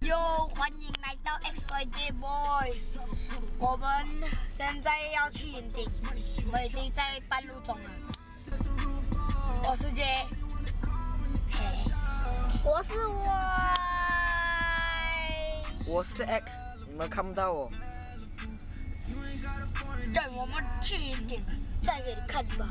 哟，欢迎来到 XYJ Boys。我们现在要去云顶，我们已经在半路中了。我是 J， 我是 Y， 我是 X， 你们看不到我。 带我们去云顶，再给你看吧。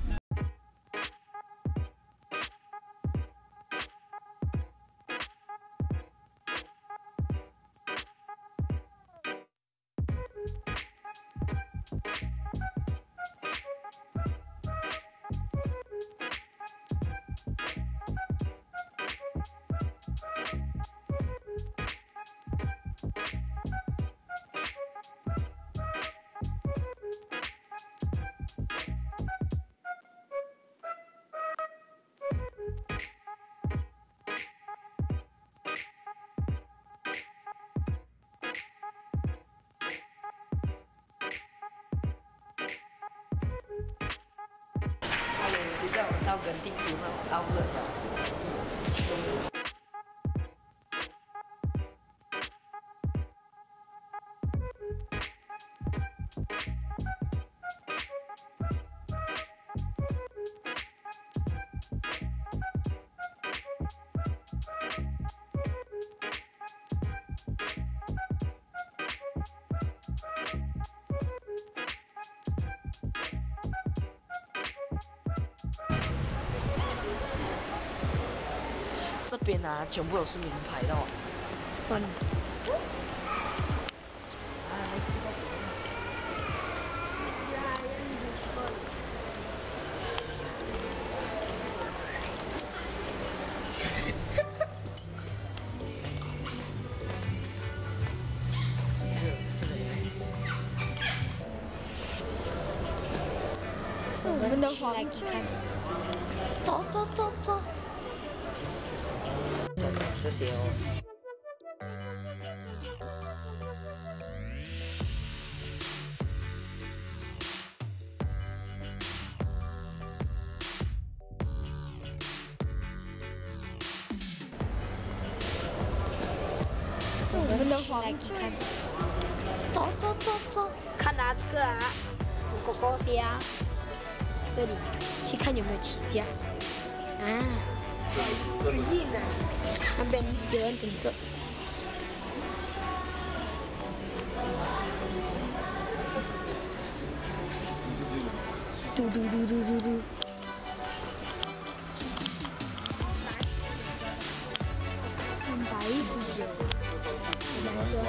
现在我们到gần地图了，到了。这边啊，全部都是名牌的哦。 是我们的皇帝。走走走走。 这些哦。 是我们的皇帝。走走走走，看啊这个啊，狗狗虾，这里去看有没有起价啊。很硬的，那边有人顶着。嘟嘟嘟嘟嘟嘟。319，我们说，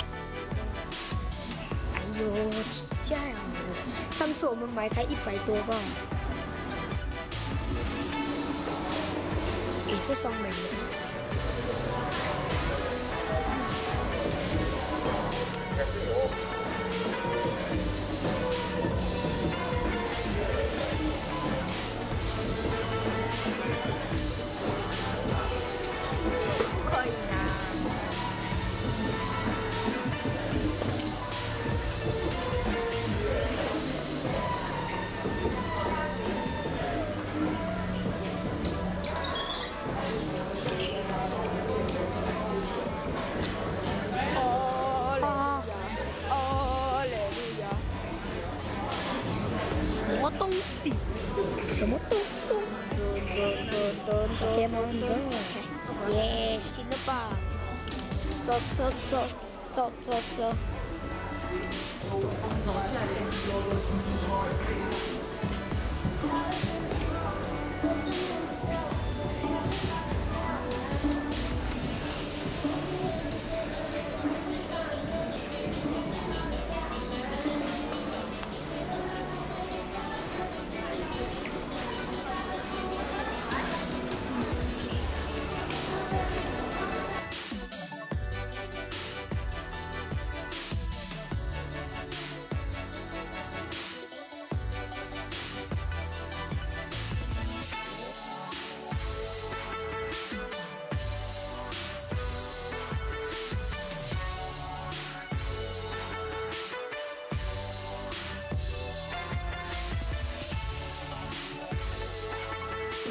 哎呦，起价呀！上次我们买才100多吧。诶，这双美的。不可以拿。什么东东？天门灯，耶，行了吧？走走走走走走。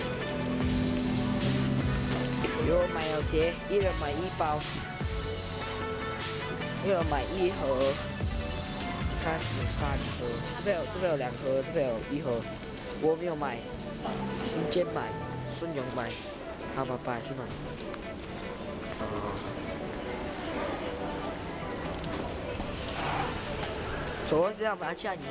有买了鞋，一人买1包。 我有买1盒，看有3盒，这边有2盒，这边有1盒，我没有买，孙坚买，孙勇买，好爸爸是买。走，这样拿下你。